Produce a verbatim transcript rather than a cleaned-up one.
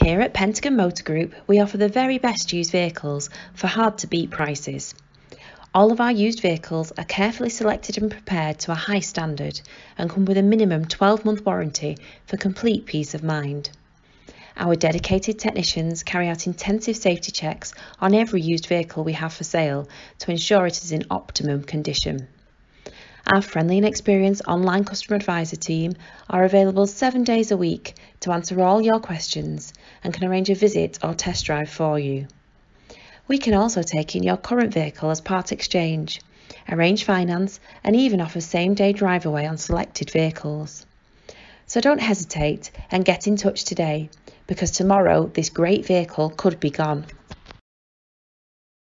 Here at Pentagon Motor Group, we offer the very best used vehicles for hard-to-beat prices. All of our used vehicles are carefully selected and prepared to a high standard and come with a minimum twelve month warranty for complete peace of mind. Our dedicated technicians carry out intensive safety checks on every used vehicle we have for sale to ensure it is in optimum condition. Our friendly and experienced online customer advisor team are available seven days a week to answer all your questions and can arrange a visit or test drive for you. We can also take in your current vehicle as part exchange, arrange finance and even offer same-day drive away on selected vehicles. So don't hesitate and get in touch today, because tomorrow this great vehicle could be gone.